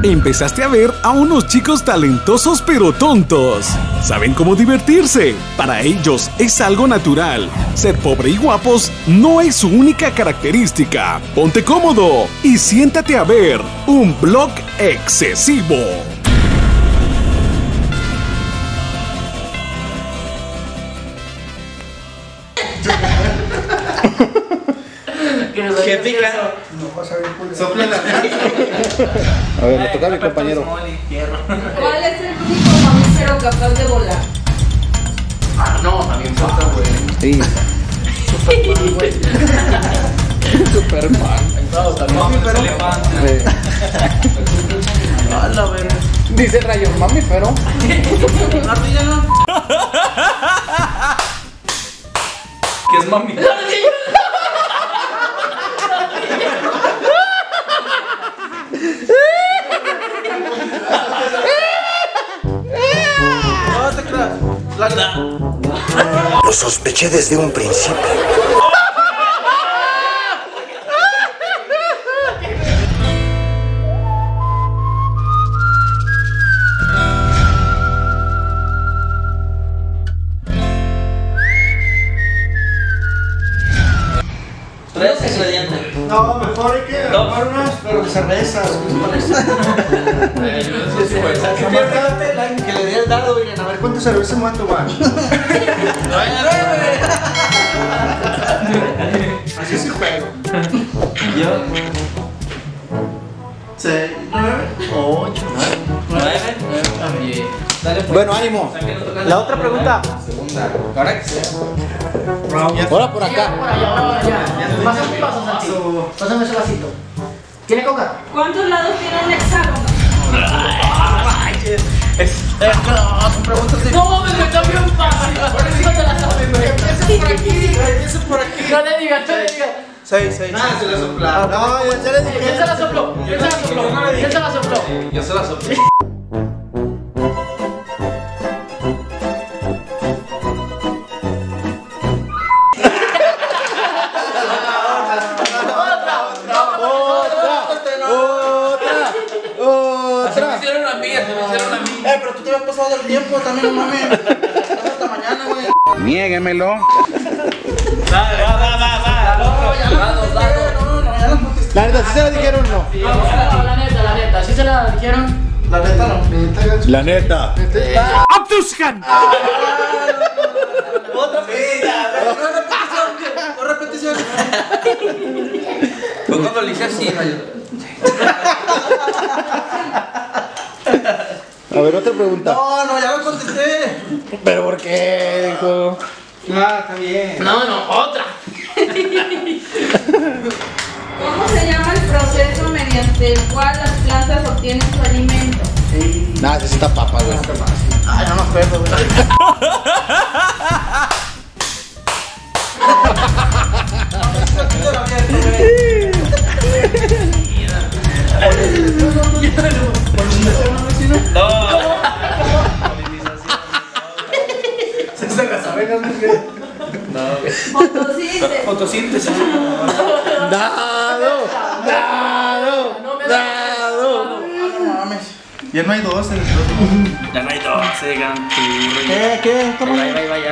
Empezaste a ver a unos chicos talentosos pero tontos. Saben cómo divertirse. Para ellos es algo natural. Ser pobre y guapos no es su única característica. Ponte cómodo y siéntate a ver un vlog excesivo. ¿Qué pica? No vas a ver cuál es. Sopla la mano. A ver, le toca a mi compañero. ¿Cuál es el único mamífero capaz de volar? Ah, no, también falta, güey. Sí. Superman, güey. Superman. No, también mamífero. A la verga. Dice Rayo, mamífero. ¿Una ardilla no? ¿Qué es mami? No te creas. Lo sospeché desde un principio. Tres ingredientes. No, mejor hay que tomar unas, pero de cervezas. Que le dé el dado, miren, a ver cuántas cervezas me van a tomar. Así es el juego. Yo. 6, 9, 8, 9. También. Dale, pues. Bueno, ánimo. La otra pregunta. Segunda. Ahora que sea. Ahora por acá. Pásame un vaso, Santi. Pásame ese vasito. ¿Tiene coca? ¿Cuántos lados tiene un hexágono? Son preguntas de. No mames, me está bien fácil. No te la sabes, güey. Empieza por aquí. No le digas, no le digas. 6. Ah, se la soplaron. No, ya le dije. ¿Quién se la sopló? ¿Quién se la sopló? ¿Quién se la sopló? Yo se la soplé. Se me hicieron a mí. Pero tú te habías pasado del tiempo también, no mames. Hasta mañana, güey. Niéguemelo. Va. La neta, ¿sí se la dijeron o no? La neta. ¿Sí se la dijeron? La neta no. La neta. ¡Abduskan! Otra repetición. Fue cuando le hice así, A ver, otra pregunta. No, ya me contesté. ¿Pero por qué, dijo? Ah, está bien. No, otra. ¿Cómo se llama el proceso mediante el cual las plantas obtienen su alimento? Nada, necesita papa, güey. Ay, no me acuerdo, güey. Fotosíntesis. Dado. No mames. Ya no hay 12. Ya no hay 12, Ganturri. ¿Qué? ¿Cómo? Vaya.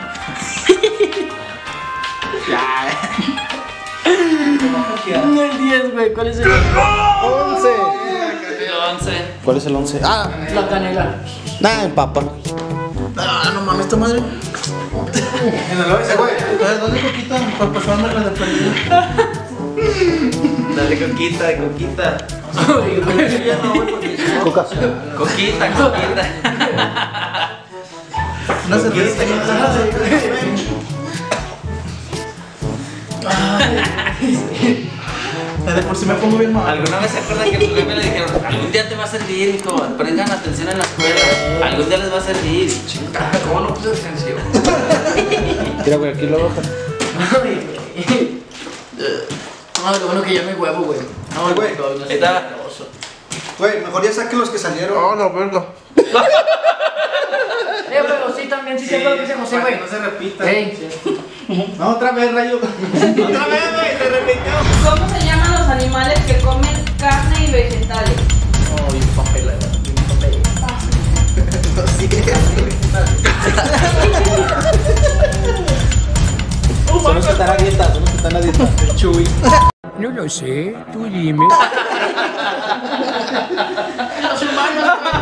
Ya. El 10, güey. ¿Cuál es el 11. El 11. ¿Cuál es el 11? Ah, La canela. nada, en papa. No mames, esta madre. En el OS, güey. Dale coquita para pasarme la de perdido. Dale coquita. Coca. Coquita. Una cerveza. De por si me pongo bien mal. ¿Alguna vez se acuerdan que a tu jefe le dijeron, algún día te va a servir, hijo, pongan atención en la escuela, algún día les va a servir? Chingada, ¿cómo no puse atención? Mira, güey, aquí lo bajan. No, lo bueno que ya me huevo, güey. No, Güey, Está. Güey, mejor ya saquen los que salieron. Oh, no, verga. Pero sí, también, sí, siempre lo que dice José, güey. No se repita. Ey. No, otra vez, Rayo. Otra vez, güey, se repitió. ¿Cómo se llaman los animales que comen carne y vegetales? Ay, lo sé, tú dime. Los humanos.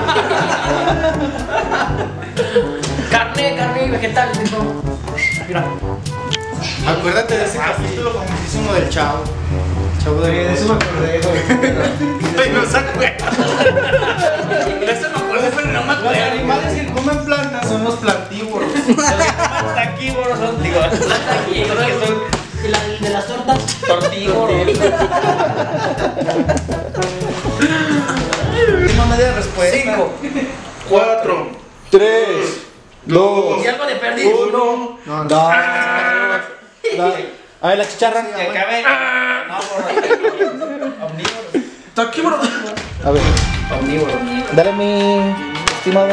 Carne y vegetales, tipo. Mira. Acuérdate de ese capítulo famosísimo del Chavo. Chavo de eso me acordé, güey. No se acuerda. Eso me acuerdo, pero no me Los acuerdo. animales que comen plantas son los plantívoros. Los taquívoros son, digo, los taquívoros que son ¿Y la de las tortas? tortívoros. Última media respuesta. 5, 4, 3, 2, ¿Y algo de perdido? 1. No, no. A ver, la chicharra. que acabe. No, omnívoro. Taquívoro. A ver, Omnívoro. dale mi estimado.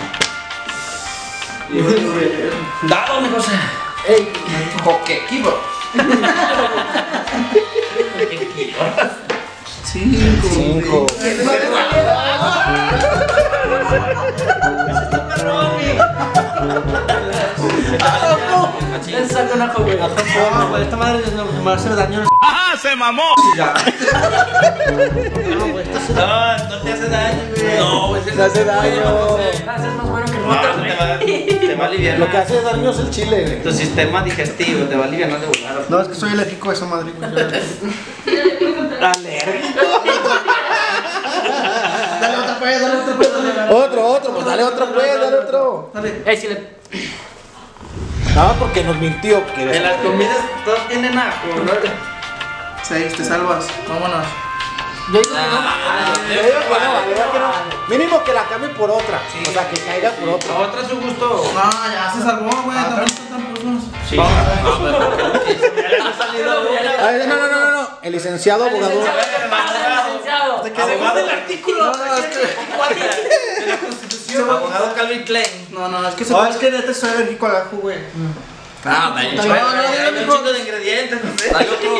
Dado, mi José. Ey, Joquequívoro. 5. saca una güey. No, güey, esta madre me va a hacer daño. ¡Ajá! ¡Se mamó! No te hace daño, güey. No, güey, Te hace daño. Es más bueno que el No, otro. te va a aliviar. Lo que hace daño es el chile, güey. Tu sistema digestivo te va a aliviar, no de volar. No, es que soy alérgico a esa madre, güey. Dale otra pues, dale otra pues. Otro, pues dale otro, pues, dale otro. Ey, si le... Ah, porque nos mintió. Que En las comidas todos tienen ajo, ¿no? 6, te salvas. Vámonos. Yo digo que no. Mínimo que la cambie por otra. O sea, que caiga por otra. Otra es su gusto. No, ya se salvó, güey. También están tramposos. Sí. Ay, no. El licenciado abogado. Licenciado. Abogado del artículo. De la Constitución. Abogado Calvin Klein. No, es que es que neta soy alérgico al ajo, güey. Ah, hay un chingo de ingredientes, no sé. Dale otro.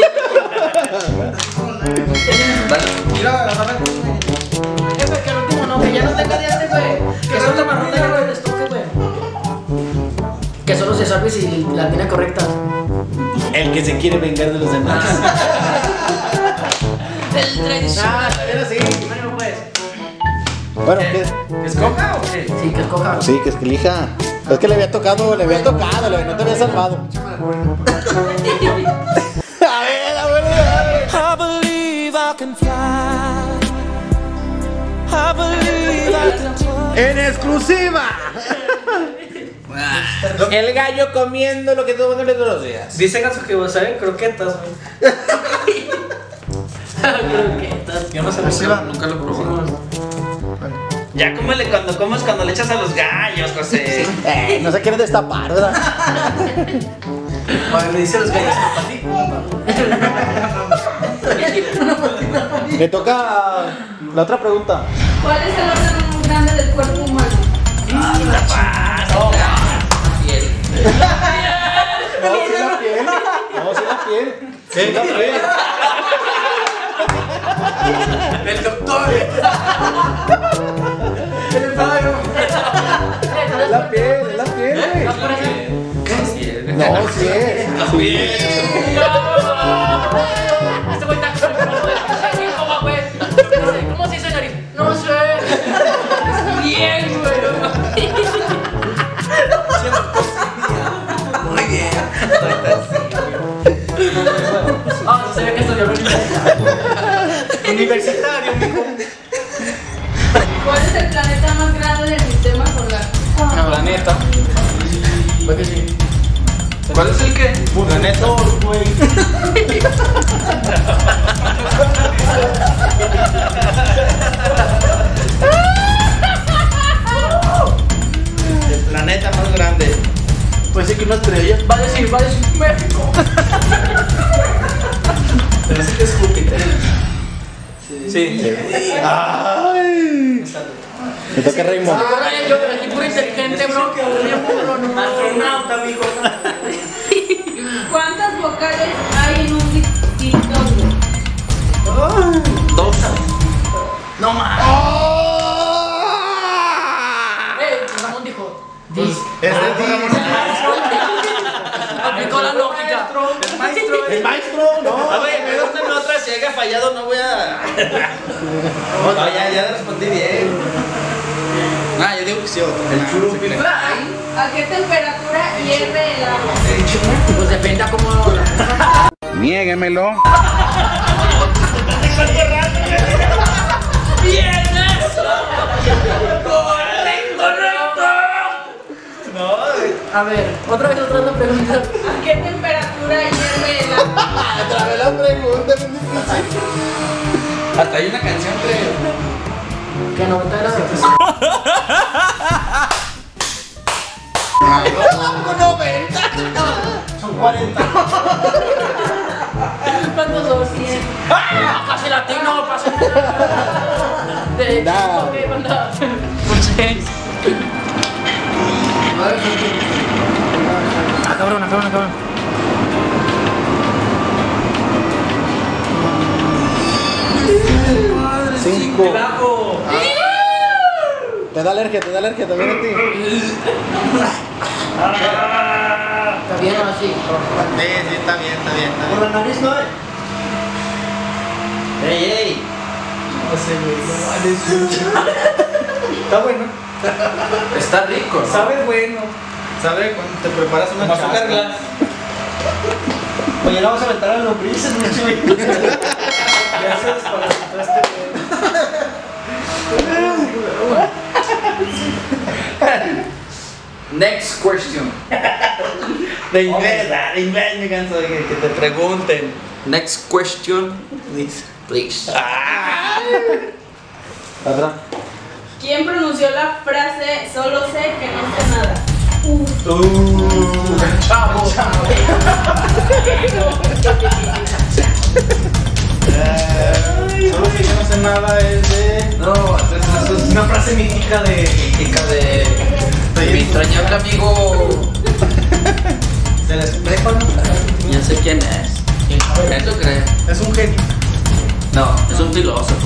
Mira, agarra. Jefe, que al último no, que ya no tenga dientes, güey. Que solo la marrón tenga el estoque, güey. Que solo se salve si la tiene correcta. El que se quiere vengar de los demás. El tradicional. también así. Bueno, pues. Bueno, ¿qué? ¿Escoja o qué? Sí, que escoja. Sí, que elija. Es que le había tocado, no te había salvado. A ver. I believe I can fly. I believe I can fly. En exclusiva. El gallo comiendo lo que todo el mundo le todos los días. Dice Ganso que vos saben croquetas, güey. Croquetas. Yo no sé nunca lo probé. Ya cómele cuando le echas a los gallos, José. No se quiere destapar, ¿verdad? Cuando le dice a los gallos, Me toca la otra pregunta. ¿Cuál es el órgano más grande del cuerpo humano? No, sí la piel. No, sí la piel. Sí la piel. El doctor. Es la piel, güey. No, sí es. Este güey está ¿cómo, güey? ¿Cómo se dice nariz? No sé. Bien, güey. Muy bien. Ah, se ve que estudió Universitario, mijo. ¿Cuál es el planeta más grande del sistema solar? Planeta. Pues que sí. ¿Cuál es el qué? Planeta. El planeta más grande. Puede ser que una estrella. Va a decir México. Pero sí que es Júpiter. Sí. Ay. Me toca Raymond. Yo que aquí puro inteligente, bro. Astronauta, mijo. ¿Cuántas vocales hay en un dictongo? 2. No más. Ramón dijo. 10. Es de 10. Aplicó la lógica. El maestro. El maestro, no. A ver, ¿de dónde me lo traes si haya fallado no voy a... No, ya respondí bien. Ah, yo digo que sí, el churupi. ¿A qué temperatura hierve el agua? Pues depende a cómo... Niéguemelo. ¡Bien eso! ¡Correcto! A ver, otra pregunta. ¿A qué temperatura hierve el agua? Otra vez la pregunta, es difícil. Hasta hay una canción, creo. Que 90 grados. ¿Cómo 90? Son 40. ¿Cuántos son? 100. ¡Ah! Casi latino, pasa. De Nada. ¿qué banda? Por 6. Ah, cabrón. 5. Te da alergia también a ti. ¿Está bien o así? Sí, está bien. Por la nariz no hay. ¡Ey! Está bueno. Está rico, ¿no? Sabe bueno. Sabe cuando te preparas una Como azúcar chasca. glass. Mañana vamos a aventar a lombrices, ¿no? Ya se desparasitó este Next question. De inglés me canso de que te pregunten. Next question, please. Atrás. ¿Quién pronunció la frase solo sé que no sé nada? Solo que yo no sé nada es de... No, eso es una frase mítica de mi entrañable amigo. ¿Se les espejo, no? Ya sé quién es. ¿Quién lo cree? Es un genio. No, es un filósofo.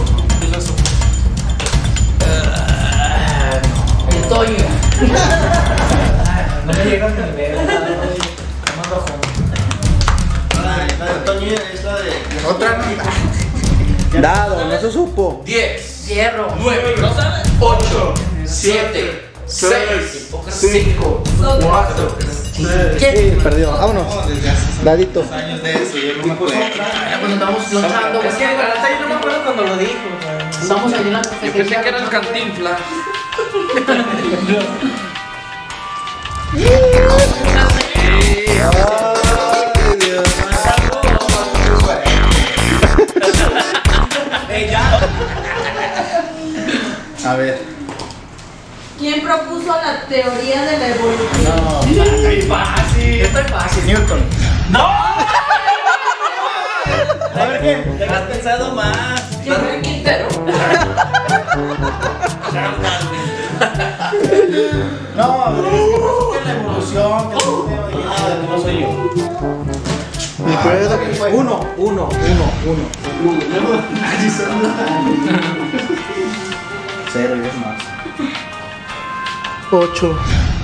El Toño. No me llega ni nivel. Más bajo. La de Toño es la de... Otra. Dado, no se supo. 10, Cierro. 9, ¿no sabes? 8, 7, 6, 5, 4. Sí, perdió. Vámonos. Dadito. Años de eso, yo no me acuerdo. Cuando estamos luchando. Es que la verdad yo no me acuerdo cuando lo dijo. Estamos ahí en la Yo pensé que era el Cantinflas. Ay, Dios. A ver. ¿Quién propuso la teoría de la evolución? No, muy fácil. Esto es fácil. Newton. ¡No! A ver qué. Has pensado más. Henry Quintero. No, es que la evolución, que el sistema y nada, que no soy yo. Uno. Cero y es más. 8.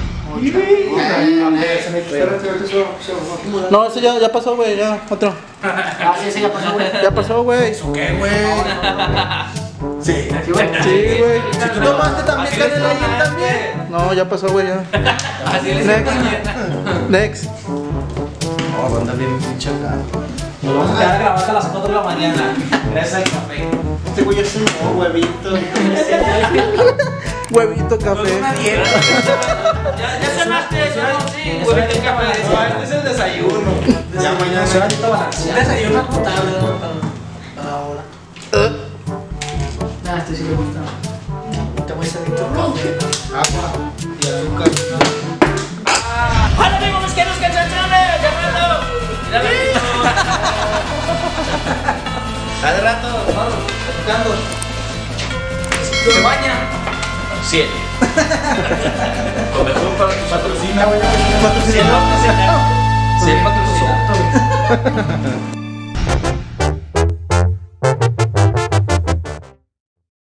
No, ese ya pasó, güey, ya, otro. Ah, sí, ya pasó, güey. Ya pasó, güey. ¿Qué, güey? Sí. Sí, güey. Sí, güey. Si tú tomaste también, Canela, ahí también. No, ya pasó, güey, ya. Así le Next. Next. Oh, anda bien pinche acá. Nos vamos a quedar grabando hasta las 4 de la mañana. Gracias al café. Este güey es un huevito. Huevito, café. Ya cenaste, sí. Huevito y café. No, este es el desayuno. Ya mañana. Desayuno con tarde, ahora. Ah, este sí le gusta. Está muy sedito. Agua y azúcar. ¡Hola amigos, que nos canciones! ¡Ya rato! Hace rato, vamos, tocando. ¿Se baña? 7. Lo mejor para tu patrocina, güey. Patrocina. Sí, patrocina.